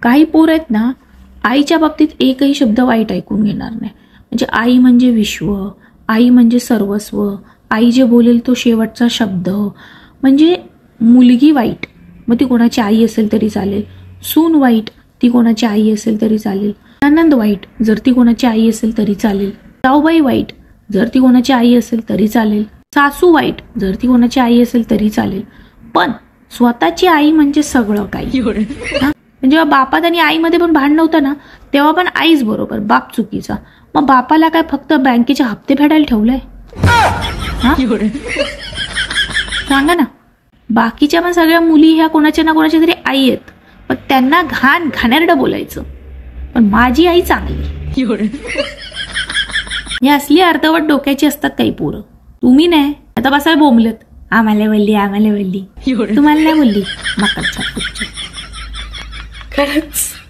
काही पोर आहेत ना, आईच्या बाबतीत एकही शब्द वाईट ऐकून घेणार नाही. म्हणजे आई म्हणजे विश्व, आई म्हणजे सर्वस्व, आई जे बोलेल तो शेवटचा शब्द. म्हणजे मुलगी वाईट, मग ती कोणाची आई असेल तरी चालेल. सून वाईट, ती कोणाची आई असेल तरी चालेल. नणंद वाईट, जर ती कोणाची आई असेल तरी चालेल. जाऊबाई वाईट, जर ती कोणाची आई असेल तरी चालेल. सासू वाईट, जर ती कोणाची आई असेल तरी चालेल. पण स्वतःची आई म्हणजे सगळं काही. जेव्हा बापात आणि आईमध्ये पण भांडण नव्हतं ना, तेव्हा पण आईच बरोबर, बाप चुकीचा. मग बापाला काय फक्त बँकेचे हप्ते फेडायला ठेवलंय? सांगा ना. बाकीच्या पण सगळ्या मुली ह्या कोणाच्या ना कोणाच्या तरी आई आहेत, पण त्यांना घाणेरडं बोलायचं. पण माझी आई चांगली. हे असली अर्धवट डोक्याची असतात काही पोरं. तुम्ही नाही. आता बसायला बोंबलत, आम्हाला बोलली, तुम्हाला नाही बोलली. मकर खरंच